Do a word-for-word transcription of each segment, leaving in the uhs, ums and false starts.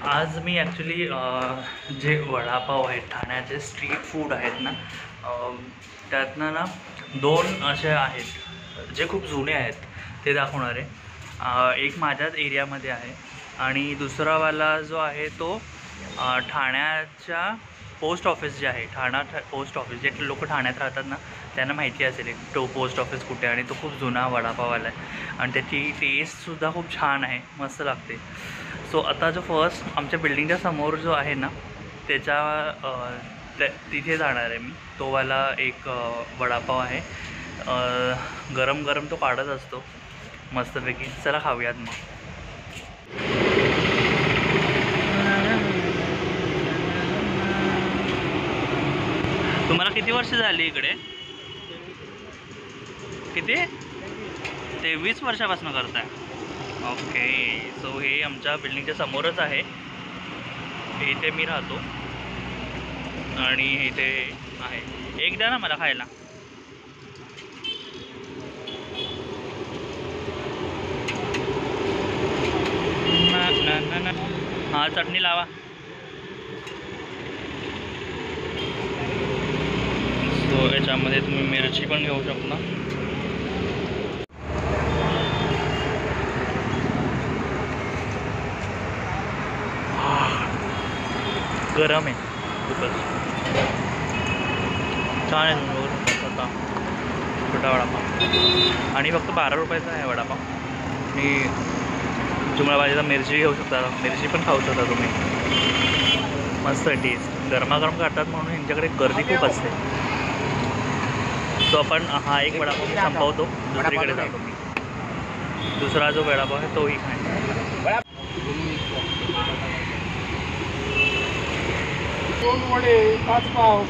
आज मी ॲक्च्युली जे वडापाव आहेत ठाण्याचे स्ट्रीट फूड आहेत ना, अ, त्यातनं ना दोन असे आहेत जे खूप जुने आहेत ते दाखवणार आहे. अ, एक माझ्याच एरियामध्ये आहे आणि दुसरावाला जो आहे तो अ, ठाण्याच्या पोस्ट ऑफिस जे आहे, ठाणा पोस्ट ऑफिस, जे लोक ठाण्यात राहतात ना त्यांना माहिती असेल तो पोस्ट ऑफिस कुठे, आणि तो खूप जुना वडापाववाला आहे आणि त्याची टेस्टसुद्धा खूप छान आहे, मस्त लागते. सो आता जो फर्स्ट आमच्या बिल्डिंगच्या समोर जो आहे ना त्याच्या अ, त्या तिथे जाणार आहे मी. तोवाला एक अ, वडापाव आहे, अ, गरम गरम तो काढत असतो मस्तपैकी. चला खाऊयात मग. तुम्हाला किती वर्ष झाली इकडे? किती? तेवीस वर्षापासून करताय? ओके. सो हे आमच्या बिल्डिंगच्या समोरच आहे, इथे मी राहतो आणि इथे आहे. एक द्या ना मला खायला. ना ना ना ना. हां, चटणी लावा. सो याच्यामध्ये तुम्ही मिरची पण घेऊ शकता. गरम आहे खूपच, छान आहे. होता छोटा वडापाव आणि फक्त बारा रुपयाचा आहे वडापाव. आणि तुम्हाला पाहिजे तर मिरची घेऊ शकता, मिरची पण खाऊ शकता तुम्ही. मस्त टेस्ट, गरमागरम करतात म्हणून यांच्याकडे गर्दी खूप असते. तो आपण हा एक वडापाव मी संपवतो, दुसरीकडे जातो मी. दुसरा जो वडापाव आहे तोही खायचा. दोन वडे, पाच पाव.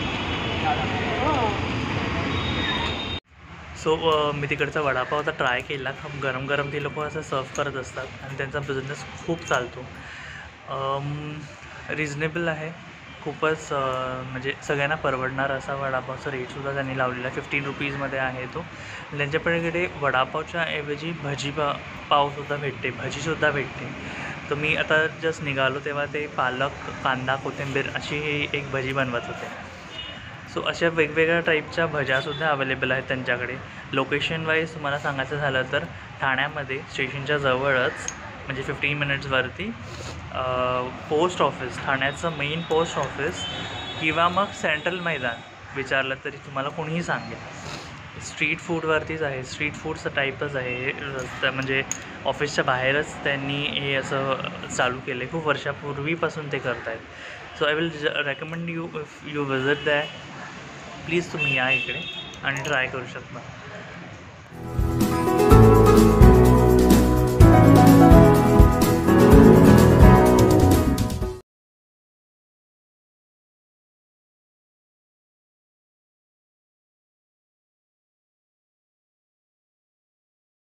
सो मी तिकडचा वडापावचा ट्राय केला. खूप गरम गरम ते लोक असं सर्व करत असतात आणि त्यांचा बिझनेस खूप चालतो. रिजनेबल आहे खूपच, म्हणजे सगळ्यांना परवडणार असा वडापावचा रेटसुद्धा त्यांनी लावलेला आहे. फिफ्टीन रुपीजमध्ये आहे तो. त्यांच्याकडे वडापावच्या ऐवजी भजी पा पावसुद्धा भेटते, भजीसुद्धा भेटते. तर मी आता जस्ट निघालो तेव्हा ते पालक, कांदा, कोथिंबीर अशी एक भजी बनवत होते. सो अशा वेगवेगळ्या टाईपच्या भज्यासुद्धा अवेलेबल आहेत त्यांच्याकडे. लोकेशन वाईज तुम्हाला सांगायचं झालं तर ठाण्यामध्ये स्टेशनच्या जवळच, म्हणजे फिफ्टीन मिनिट्सवरती पोस्ट ऑफिस, ठाण्याचं मेन पोस्ट ऑफिस किंवा मग सेंट्रल मैदान विचारलं तरी तुम्हाला कोणीही सांगेल. स्ट्रीट फूडवरतीच आहे, स्ट्रीट फूडचं टाईपच आहे. रस्ता म्हणजे ऑफिसच्या बाहेरच त्यांनी हे असं चालू केलं आहे. खूप वर्षापूर्वीपासून ते करत आहेत. So I will recommend you if you visit that. Please तुम्ही या इकडे आणि ट्राय करू शकता.